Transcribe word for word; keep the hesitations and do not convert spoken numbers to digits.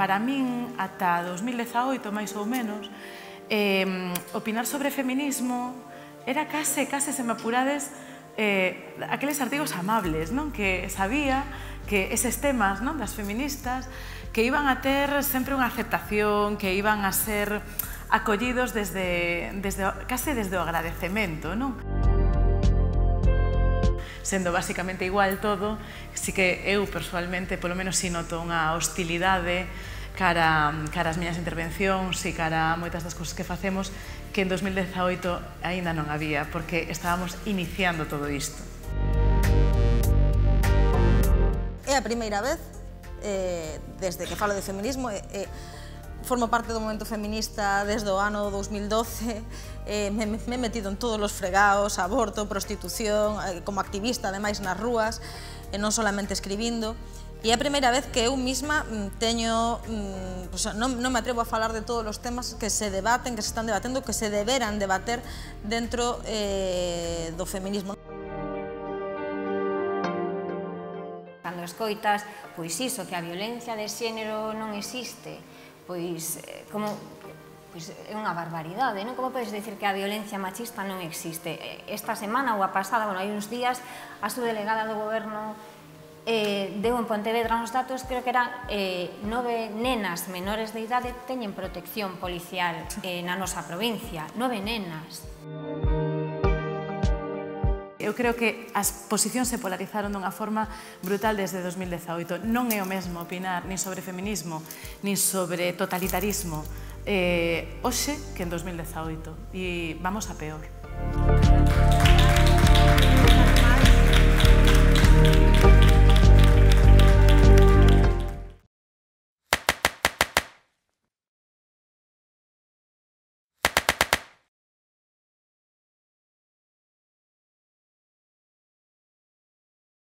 para min, ata dos mil dezaoito, máis ou menos, eh, opinar sobre feminismo era case, case, se me apurades, eh, aqueles artigos amables, non? Que sabía que eses temas, non? Das feministas que iban a ter sempre unha aceptación, que iban a ser acollidos desde, desde, case desde o agradecemento, non? Sendo basicamente igual todo, si que eu, persoalmente, polo menos si noto unha hostilidade cara, cara as miñas intervencións e cara a moitas das cousas que facemos que en dos mil dezaoito aínda non había, porque estábamos iniciando todo isto. É a primeira vez, eh, desde que falo de feminismo, eh, eh, formo parte do movimento feminista desde o ano dos mil doce, eh, me, me he metido en todos os fregaos, aborto, prostitución, eh, como activista, ademais, nas rúas, e non solamente escribindo. E é a primeira vez que eu mesma teño, pues, non, non me atrevo a falar de todos os temas que se debaten, que se están debatendo, que se deberan debater dentro eh, do feminismo. Cando escoitas, pois iso, que a violencia de xénero non existe, pois como pois é unha barbaridade, non? Como podes dicir que a violencia machista non existe? Esta semana ou a pasada, bueno, hai uns días, a subdelegada do goberno eh, deu en Pontevedra uns datos, creo que eran eh, nove nenas menores de idade teñen protección policial eh, na nosa provincia, nove nenas. Eu creo que as posicións se polarizaron dunha forma brutal desde dos mil dezaoito. Non é o mesmo opinar nin sobre feminismo, nin sobre totalitarismo eh, hoxe que en dos mil dezaoito. E vamos a peor.